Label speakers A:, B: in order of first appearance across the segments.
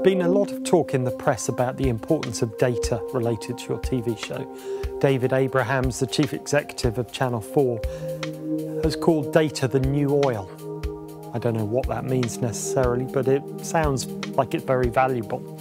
A: been a lot of talk in the press about the importance of data related to your TV show. David Abrahams, the chief executive of Channel 4, has called data the new oil. I don't know what that means necessarily, but it sounds like it's very valuable.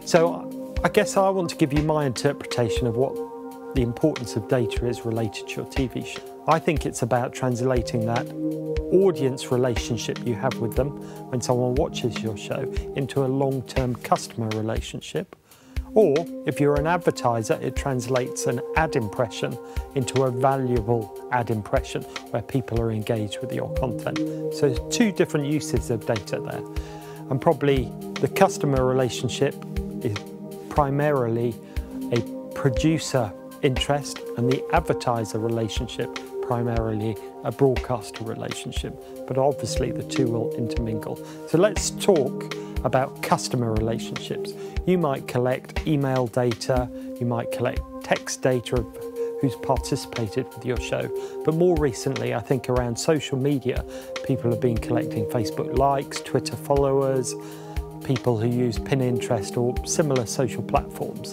A: So I guess I want to give you my interpretation of what the importance of data is related to your TV show. I think it's about translating that audience relationship you have with them when someone watches your show into a long-term customer relationship. Or if you're an advertiser, it translates an ad impression into a valuable ad impression where people are engaged with your content. So there's two different uses of data there. And probably the customer relationship is primarily a producer interest, and the advertiser relationship primarily a broadcaster relationship, but obviously the two will intermingle. So let's talk about customer relationships. You might collect email data, you might collect text data of who's participated with your show, but more recently I think around social media people have been collecting Facebook likes, Twitter followers, people who use Pinterest or similar social platforms.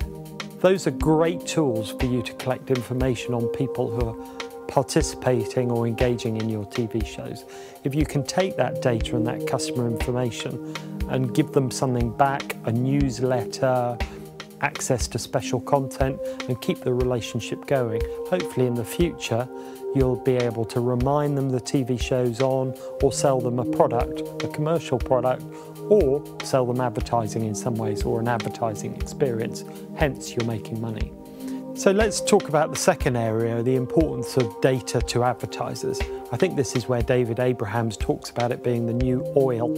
A: Those are great tools for you to collect information on people who are participating or engaging in your TV shows. If you can take that data and that customer information and give them something back, a newsletter, access to special content, and keep the relationship going, hopefully in the future you'll be able to remind them the TV show's on, or sell them a product, a commercial product, or sell them advertising in some ways, or an advertising experience, hence you're making money. So let's talk about the second area, the importance of data to advertisers. I think this is where David Abrahams talks about it being the new oil.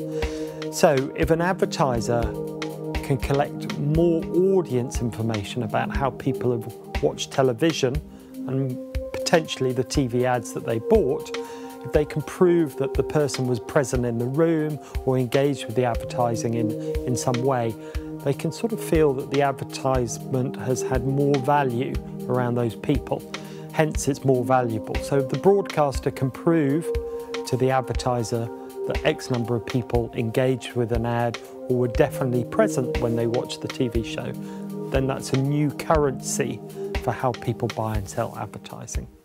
A: So if an advertiser can collect more audience information about how people have watched television and potentially the TV ads that they bought, if they can prove that the person was present in the room or engaged with the advertising in some way, they can sort of feel that the advertisement has had more value around those people. Hence, it's more valuable. So if the broadcaster can prove to the advertiser that X number of people engaged with an ad or were definitely present when they watched the TV show, then that's a new currency for how people buy and sell advertising.